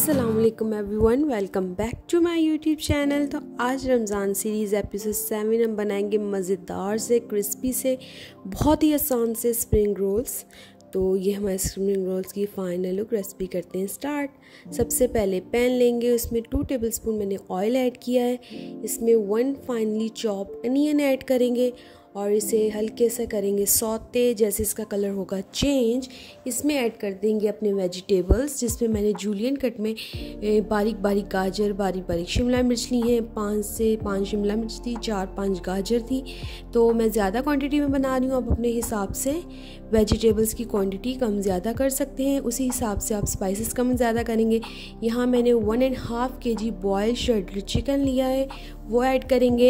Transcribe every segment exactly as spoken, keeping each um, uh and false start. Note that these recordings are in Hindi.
अस्सलाम वालेकुम everyone, welcome back to my YouTube channel. तो आज रमज़ान सीरीज़ एपिसोड सेवन हम बनाएंगे मज़ेदार से क्रिस्पी से बहुत ही आसान से स्प्रिंग रोल्स। तो ये हमारे स्प्रिंग रोल्स की फ़ाइनल लुक। रेसिपी करते हैं स्टार्ट। सबसे पहले पैन लेंगे, उसमें टू टेबलस्पून मैंने ऑयल ऐड किया है। इसमें one finely chop onion add करेंगे और इसे हल्के से करेंगे सौते। जैसे इसका कलर होगा चेंज, इसमें ऐड कर देंगे अपने वेजिटेबल्स, जिसमें मैंने जूलियन कट में बारीक बारीक गाजर, बारीक बारीक शिमला मिर्च ली हैं। पाँच से पाँच शिमला मिर्च थी, चार पाँच गाजर थी। तो मैं ज़्यादा क्वांटिटी में बना रही हूँ, आप अपने हिसाब से वेजिटेबल्स की क्वांटिटी कम ज़्यादा कर सकते हैं। उसी हिसाब से आप स्पाइसेस कम ज़्यादा करेंगे। यहाँ मैंने वन एंड हाफ़ के जी बॉयल शर्ड चिकन लिया है, वो ऐड करेंगे।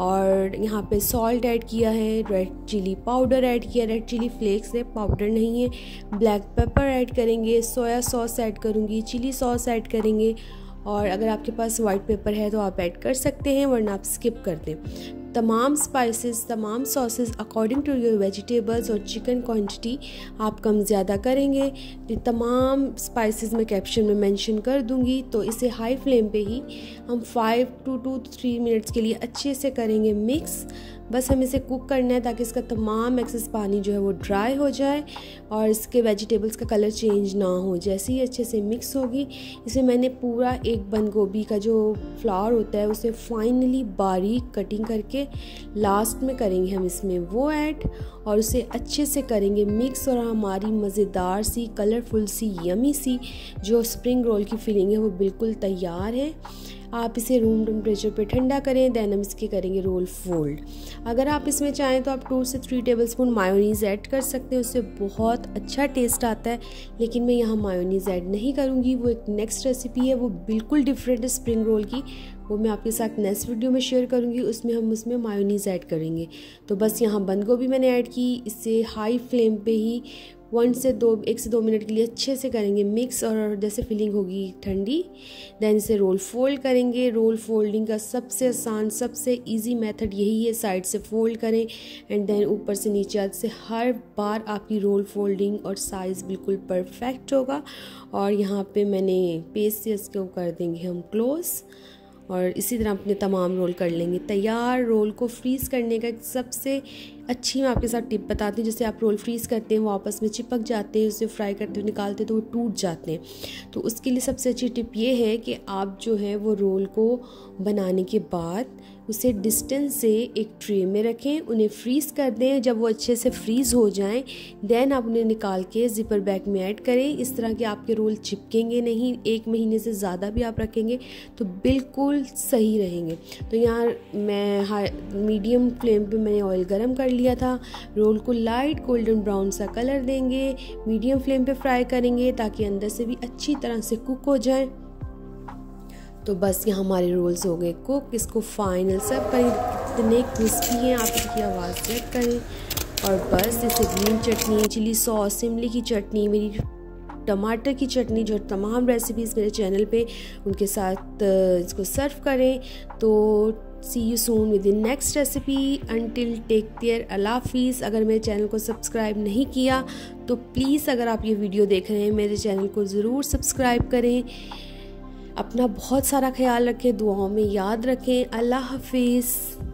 और यहाँ पे सॉल्ट ऐड किया है, रेड चिली पाउडर ऐड किया, रेड चिली फ्लेक्स है, पाउडर नहीं है। ब्लैक पेपर ऐड करेंगे, सोया सॉस ऐड करूँगी, चिली सॉस ऐड करेंगे। और अगर आपके पास वाइट पेपर है तो आप ऐड कर सकते हैं, वरना आप स्किप कर दें। तमाम स्पाइसेस, तमाम sauces according to your vegetables और चिकन क्वांटिटी आप कम ज़्यादा करेंगे। ये तमाम स्पाइसेस मैं कैप्शन में मेंशन कर दूंगी। तो इसे हाई फ्लेम पे ही हम five two to three minutes के लिए अच्छे से करेंगे मिक्स। बस हमें इसे कुक करना है ताकि इसका तमाम एक्सेस पानी जो है वो ड्राई हो जाए और इसके वेजिटेबल्स का कलर चेंज ना हो। जैसे ही अच्छे से मिक्स होगी, इसमें मैंने पूरा एक बंद गोभी का जो फ्लावर होता है उसे फाइनली बारीक कटिंग करके लास्ट में करेंगे हम इसमें वो ऐड, और उसे अच्छे से करेंगे मिक्स। और हमारी मज़ेदार सी, कलरफुल सी, यमी सी जो स्प्रिंग रोल की फीलिंग है वो बिल्कुल तैयार है। आप इसे रूम टेम्परेचर पे ठंडा करें, देन हम इसके करेंगे रोल फोल्ड। अगर आप इसमें चाहें तो आप टू से थ्री टेबलस्पून मायोनीज़ ऐड कर सकते हैं, उससे बहुत अच्छा टेस्ट आता है। लेकिन मैं यहाँ मायोनीज़ ऐड नहीं करूँगी, वो एक नेक्स्ट रेसिपी है, वो बिल्कुल डिफरेंट है स्प्रिंग रोल की। वो मैं आपके साथ नेक्स्ट वीडियो में शेयर करूँगी, उसमें हम उसमें मायोनीज़ ऐड करेंगे। तो बस यहाँ बंद गोभी मैंने ऐड की। इससे हाई फ्लेम पे ही वन से दो एक से दो मिनट के लिए अच्छे से करेंगे मिक्स। और जैसे फिलिंग होगी ठंडी, देन इसे रोल फोल्ड करेंगे। रोल फोल्डिंग का सबसे आसान, सबसे इजी मेथड यही है, साइड से फोल्ड करें एंड देन ऊपर से नीचे आज से हर बार आपकी रोल फोल्डिंग और साइज़ बिल्कुल परफेक्ट होगा। और यहाँ पे मैंने पेस्ट से इसको कर देंगे हम क्लोज, और इसी तरह अपने तमाम रोल कर लेंगे तैयार। रोल को फ्रीज़ करने का एक सबसे अच्छी मैं आपके साथ टिप बताती हूँ। जैसे आप रोल फ्रीज़ करते हैं, वो आपस में चिपक जाते हैं, उसे फ्राई करते हुए निकालते हैं तो वो टूट जाते हैं। तो उसके लिए सबसे अच्छी टिप ये है कि आप जो है वो रोल को बनाने के बाद उसे डिस्टेंस से एक ट्रे में रखें, उन्हें फ्रीज़ कर दें। जब वो अच्छे से फ्रीज़ हो जाएं, देन आप उन्हें निकाल के ज़िपर बैग में ऐड करें। इस तरह के आपके रोल चिपकेंगे नहीं। एक महीने से ज़्यादा भी आप रखेंगे तो बिल्कुल सही रहेंगे। तो यहाँ मैं हाई मीडियम फ्लेम पे मैंने ऑयल गरम कर लिया था। रोल को लाइट गोल्डन ब्राउन सा कलर देंगे, मीडियम फ्लेम पे फ्राई करेंगे ताकि अंदर से भी अच्छी तरह से कुक हो जाए। तो बस यहाँ हमारे रोल्स हो गए कुक। इसको फाइनल सर्व करें। कितने क्रिस्पी हैं, आप इसकी आवाज़ चेक करें। और बस इसे ग्रीन चटनी, चिली सॉस, इमली की चटनी, मेरी टमाटर की चटनी, जो तमाम रेसिपीज़ मेरे चैनल पे, उनके साथ इसको सर्व करें। तो see you soon with the next recipe. Until take care, अल्लाह हाफिज़। अगर मेरे चैनल को सब्सक्राइब नहीं किया तो प्लीज़, अगर आप ये वीडियो देख रहे हैं, मेरे चैनल को ज़रूर सब्सक्राइब करें। अपना बहुत सारा ख्याल रखें, दुआओं में याद रखें। अल्लाह हाफिज़।